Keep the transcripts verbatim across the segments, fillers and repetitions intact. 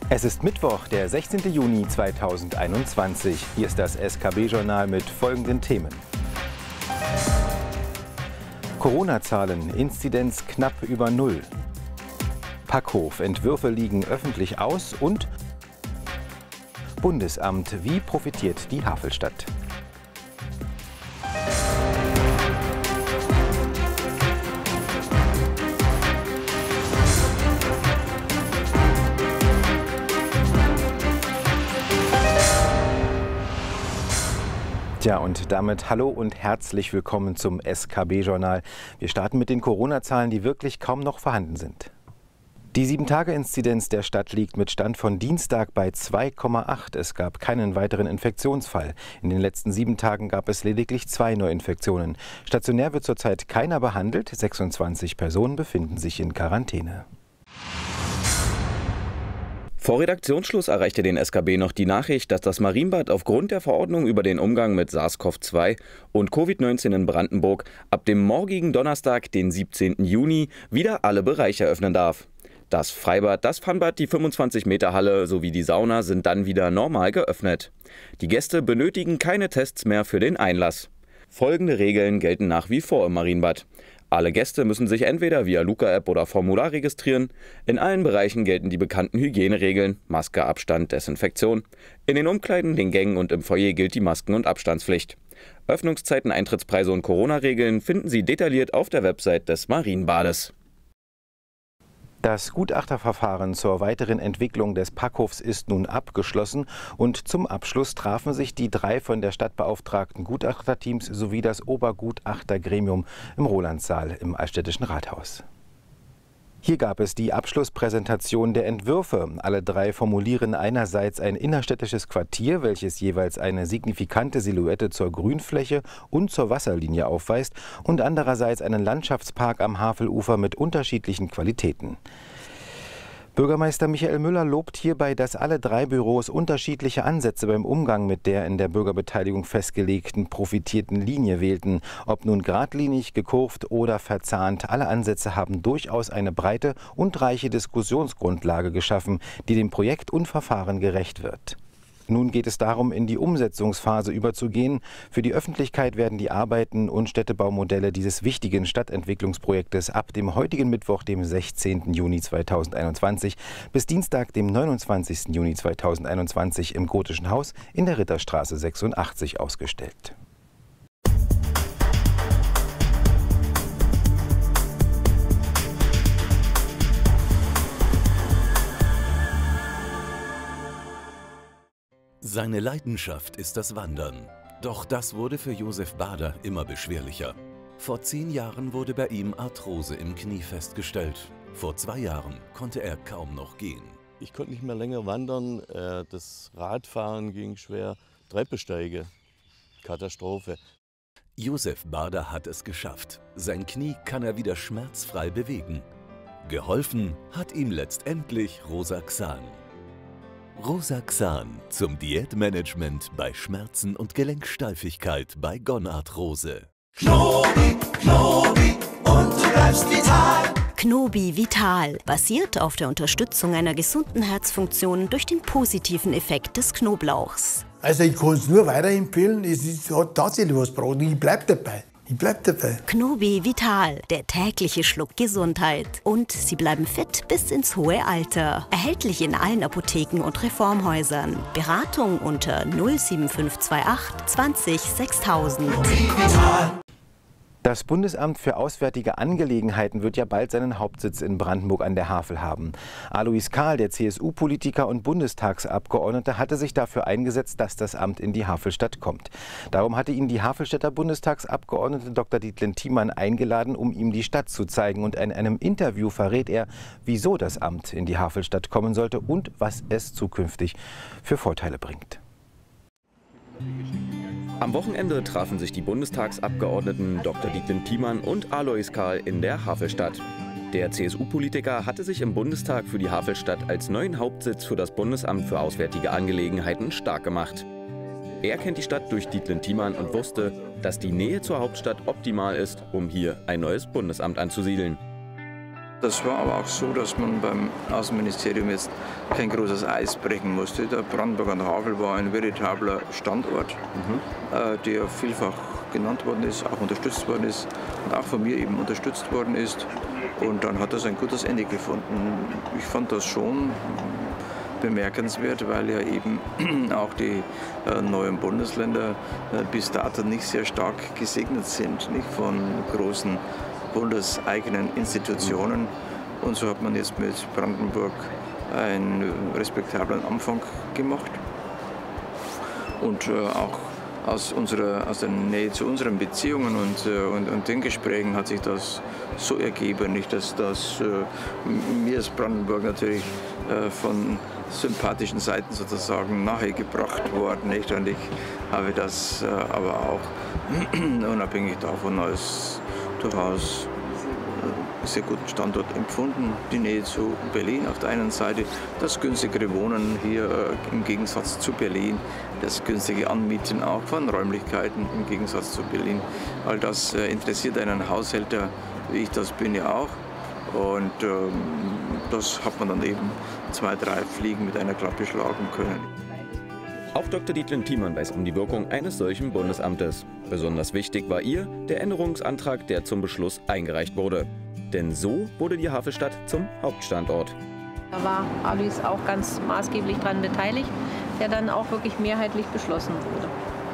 Es ist Mittwoch, der sechzehnte Juni zweitausendeinundzwanzig. Hier ist das S K B-Journal mit folgenden Themen. Corona-Zahlen, Inzidenz knapp über Null. Packhof, Entwürfe liegen öffentlich aus und Bundesamt, wie profitiert die Havelstadt? Ja, und damit hallo und herzlich willkommen zum S K B-Journal. Wir starten mit den Corona-Zahlen, die wirklich kaum noch vorhanden sind. Die sieben Tage Inzidenz der Stadt liegt mit Stand von Dienstag bei zwei Komma acht. Es gab keinen weiteren Infektionsfall. In den letzten sieben Tagen gab es lediglich zwei Neuinfektionen. Stationär wird zurzeit keiner behandelt. sechsundzwanzig Personen befinden sich in Quarantäne. Vor Redaktionsschluss erreichte den S K B noch die Nachricht, dass das Marienbad aufgrund der Verordnung über den Umgang mit SARS CoV zwei und Covid neunzehn in Brandenburg ab dem morgigen Donnerstag, den siebzehnten Juni, wieder alle Bereiche öffnen darf. Das Freibad, das Pfannbad, die fünfundzwanzig Meter Halle sowie die Sauna sind dann wieder normal geöffnet. Die Gäste benötigen keine Tests mehr für den Einlass. Folgende Regeln gelten nach wie vor im Marienbad. Alle Gäste müssen sich entweder via Luca-App oder Formular registrieren. In allen Bereichen gelten die bekannten Hygieneregeln: Maske, Abstand, Desinfektion. In den Umkleiden, den Gängen und im Foyer gilt die Masken- und Abstandspflicht. Öffnungszeiten, Eintrittspreise und Corona-Regeln finden Sie detailliert auf der Website des Marienbades. Das Gutachterverfahren zur weiteren Entwicklung des Packhofs ist nun abgeschlossen und zum Abschluss trafen sich die drei von der Stadt beauftragten Gutachterteams sowie das Obergutachtergremium im Rolandssaal im Altstädtischen Rathaus. Hier gab es die Abschlusspräsentation der Entwürfe. Alle drei formulieren einerseits ein innerstädtisches Quartier, welches jeweils eine signifikante Silhouette zur Grünfläche und zur Wasserlinie aufweist, und andererseits einen Landschaftspark am Havelufer mit unterschiedlichen Qualitäten. Bürgermeister Michael Müller lobt hierbei, dass alle drei Büros unterschiedliche Ansätze beim Umgang mit der in der Bürgerbeteiligung festgelegten profitierten Linie wählten. Ob nun geradlinig, gekurvt oder verzahnt, alle Ansätze haben durchaus eine breite und reiche Diskussionsgrundlage geschaffen, die dem Projekt und Verfahren gerecht wird. Nun geht es darum, in die Umsetzungsphase überzugehen. Für die Öffentlichkeit werden die Arbeiten und Städtebaumodelle dieses wichtigen Stadtentwicklungsprojektes ab dem heutigen Mittwoch, dem sechzehnten Juni zweitausendeinundzwanzig, bis Dienstag, dem neunundzwanzigsten Juni zweitausendeinundzwanzig im Gotischen Haus in der Ritterstraße sechsundachtzig ausgestellt. Seine Leidenschaft ist das Wandern. Doch das wurde für Josef Bader immer beschwerlicher. Vor zehn Jahren wurde bei ihm Arthrose im Knie festgestellt. Vor zwei Jahren konnte er kaum noch gehen. Ich konnte nicht mehr länger wandern, das Radfahren ging schwer, Treppesteige, Katastrophe. Josef Bader hat es geschafft. Sein Knie kann er wieder schmerzfrei bewegen. Geholfen hat ihm letztendlich Rosaxan. Rosaxan zum Diätmanagement bei Schmerzen und Gelenksteifigkeit bei Gonarthrose. Knobi, Knobi und du bleibst vital. Knobi Vital basiert auf der Unterstützung einer gesunden Herzfunktion durch den positiven Effekt des Knoblauchs. Also ich kann es nur weiterempfehlen, es ist, hat tatsächlich was gebracht. Ich bleibe dabei. Ich bleib dabei. Knobi Vital, der tägliche Schluck Gesundheit. Und Sie bleiben fit bis ins hohe Alter. Erhältlich in allen Apotheken und Reformhäusern. Beratung unter null sieben fünf zwei acht zwanzig sechstausend. Das Bundesamt für Auswärtige Angelegenheiten wird ja bald seinen Hauptsitz in Brandenburg an der Havel haben. Alois Kahl, der C S U-Politiker und Bundestagsabgeordnete, hatte sich dafür eingesetzt, dass das Amt in die Havelstadt kommt. Darum hatte ihn die Havelstädter Bundestagsabgeordnete Doktor Dietlen Thiemann eingeladen, um ihm die Stadt zu zeigen. Und in einem Interview verrät er, wieso das Amt in die Havelstadt kommen sollte und was es zukünftig für Vorteile bringt. Am Wochenende trafen sich die Bundestagsabgeordneten Doktor Dietlen Thiemann und Alois Kahl in der Havelstadt. Der C S U-Politiker hatte sich im Bundestag für die Havelstadt als neuen Hauptsitz für das Bundesamt für Auswärtige Angelegenheiten stark gemacht. Er kennt die Stadt durch Dietlen Thiemann und wusste, dass die Nähe zur Hauptstadt optimal ist, um hier ein neues Bundesamt anzusiedeln. Das war aber auch so, dass man beim Außenministerium jetzt kein großes Eis brechen musste. Der Brandenburg an der Havel war ein veritabler Standort, mhm. äh, der vielfach genannt worden ist, auch unterstützt worden ist und auch von mir eben unterstützt worden ist. Und dann hat das ein gutes Ende gefunden. Ich fand das schon bemerkenswert, weil ja eben auch die äh, neuen Bundesländer äh, bis dato nicht sehr stark gesegnet sind, nicht von großen bundeseigenen Institutionen. Und so hat man jetzt mit Brandenburg einen respektablen Anfang gemacht. Und äh, auch aus, unserer, aus der Nähe zu unseren Beziehungen und, äh, und, und den Gesprächen hat sich das so ergeben, nicht, dass das, äh, mir ist Brandenburg natürlich äh, von sympathischen Seiten sozusagen nahegebracht worden. Nicht? Und ich habe das äh, aber auch unabhängig davon als durchaus sehr guten Standort empfunden. Die Nähe zu Berlin auf der einen Seite, das günstigere Wohnen hier äh, im Gegensatz zu Berlin, das günstige Anmieten auch von Räumlichkeiten im Gegensatz zu Berlin. All das äh, interessiert einen Haushälter, wie ich das bin, ja auch. Und ähm, das hat man dann eben zwei, drei Fliegen mit einer Klappe schlagen können. Auch Doktor Dietlen Thiemann weiß um die Wirkung eines solchen Bundesamtes. Besonders wichtig war ihr der Änderungsantrag, der zum Beschluss eingereicht wurde. Denn so wurde die Havelstadt zum Hauptstandort. Da war Alois auch ganz maßgeblich daran beteiligt, der dann auch wirklich mehrheitlich beschlossen wurde.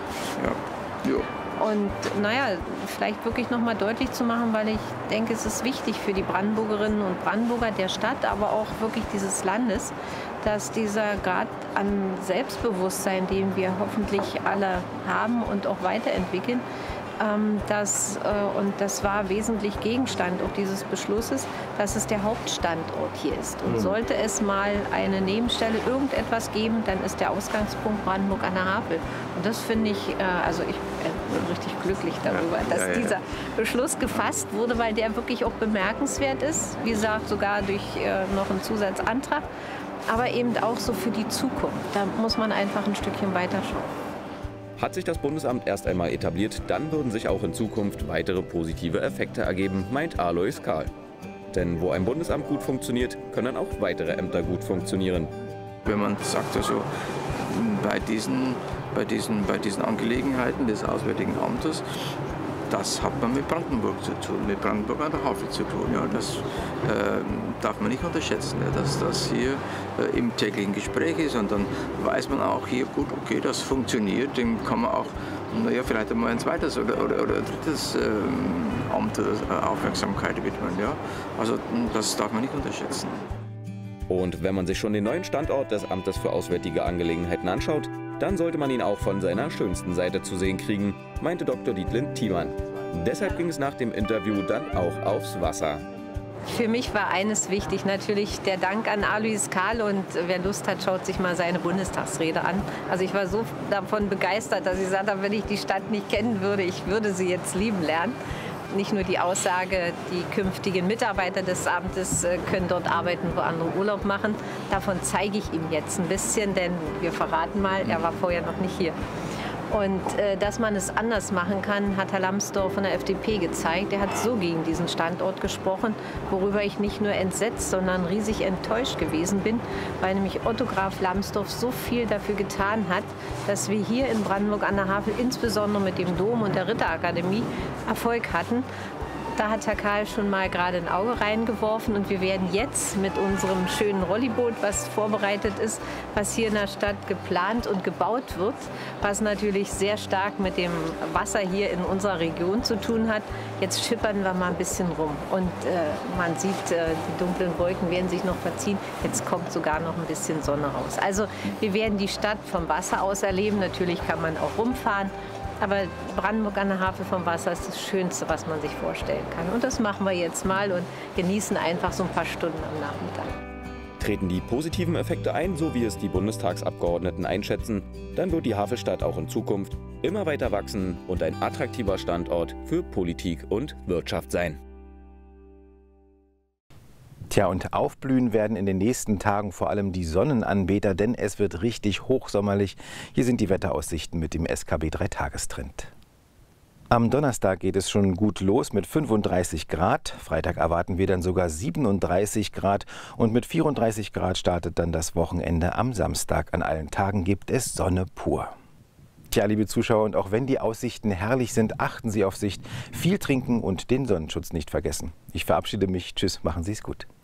Ja, ja. Und naja, vielleicht wirklich noch mal deutlich zu machen, weil ich denke, es ist wichtig für die Brandenburgerinnen und Brandenburger der Stadt, aber auch wirklich dieses Landes, dass dieser Grad an Selbstbewusstsein, den wir hoffentlich alle haben und auch weiterentwickeln, ähm, das, äh, und das war wesentlich Gegenstand auch dieses Beschlusses, dass es der Hauptstandort hier ist. Und sollte es mal eine Nebenstelle, irgendetwas geben, dann ist der Ausgangspunkt Brandenburg an der Havel. Und das finde ich, äh, also ich bin richtig glücklich darüber, dass ja, ja, ja. dieser Beschluss gefasst wurde, weil der wirklich auch bemerkenswert ist. Wie gesagt, sogar durch äh, noch einen Zusatzantrag. Aber eben auch so für die Zukunft. Da muss man einfach ein Stückchen weiterschauen. Hat sich das Bundesamt erst einmal etabliert, dann würden sich auch in Zukunft weitere positive Effekte ergeben, meint Alois Kahl. Denn wo ein Bundesamt gut funktioniert, können auch weitere Ämter gut funktionieren. Wenn man sagt, also bei diesen, bei diesen, bei diesen Angelegenheiten des Auswärtigen Amtes, das hat man mit Brandenburg zu tun, mit Brandenburg an der Havel zu tun. Ja, das äh, darf man nicht unterschätzen, ja, dass das hier äh, im täglichen Gespräch ist. Und dann weiß man auch hier, gut, okay, das funktioniert, dem kann man auch, naja, vielleicht einmal ein zweites oder, oder, oder drittes äh, Amt oder äh, Aufmerksamkeit widmen. Ja. Also das darf man nicht unterschätzen. Und wenn man sich schon den neuen Standort des Amtes für Auswärtige Angelegenheiten anschaut, dann sollte man ihn auch von seiner schönsten Seite zu sehen kriegen, meinte Doktor Dietlen Thiemann. Deshalb ging es nach dem Interview dann auch aufs Wasser. Für mich war eines wichtig, natürlich der Dank an Alois Kahl, und wer Lust hat, schaut sich mal seine Bundestagsrede an. Also ich war so davon begeistert, dass ich gesagt habe, wenn ich die Stadt nicht kennen würde, ich würde sie jetzt lieben lernen. Nicht nur die Aussage, die künftigen Mitarbeiter des Amtes können dort arbeiten, wo andere Urlaub machen. Davon zeige ich ihm jetzt ein bisschen, denn wir verraten mal, er war vorher noch nicht hier. Und äh, dass man es anders machen kann, hat Herr Lambsdorff von der F D P gezeigt. Er hat so gegen diesen Standort gesprochen, worüber ich nicht nur entsetzt, sondern riesig enttäuscht gewesen bin, weil nämlich Otto Graf Lambsdorff so viel dafür getan hat, dass wir hier in Brandenburg an der Havel, insbesondere mit dem Dom und der Ritterakademie, Erfolg hatten. Da hat Herr Kahl schon mal gerade ein Auge reingeworfen, und wir werden jetzt mit unserem schönen Rolliboot, was vorbereitet ist, was hier in der Stadt geplant und gebaut wird, was natürlich sehr stark mit dem Wasser hier in unserer Region zu tun hat. Jetzt schippern wir mal ein bisschen rum, und äh, man sieht, äh, die dunklen Wolken werden sich noch verziehen. Jetzt kommt sogar noch ein bisschen Sonne raus. Also wir werden die Stadt vom Wasser aus erleben. Natürlich kann man auch rumfahren. Aber Brandenburg an der Havel vom Wasser ist das Schönste, was man sich vorstellen kann. Und das machen wir jetzt mal und genießen einfach so ein paar Stunden am Nachmittag. Treten die positiven Effekte ein, so wie es die Bundestagsabgeordneten einschätzen, dann wird die Havelstadt auch in Zukunft immer weiter wachsen und ein attraktiver Standort für Politik und Wirtschaft sein. Tja, und aufblühen werden in den nächsten Tagen vor allem die Sonnenanbeter, denn es wird richtig hochsommerlich. Hier sind die Wetteraussichten mit dem S K B drei Tagestrend. Am Donnerstag geht es schon gut los mit fünfunddreißig Grad. Freitag erwarten wir dann sogar siebenunddreißig Grad und mit vierunddreißig Grad startet dann das Wochenende am Samstag. An allen Tagen gibt es Sonne pur. Tja, liebe Zuschauer, und auch wenn die Aussichten herrlich sind, achten Sie auf sich, viel trinken und den Sonnenschutz nicht vergessen. Ich verabschiede mich. Tschüss, machen Sie es gut.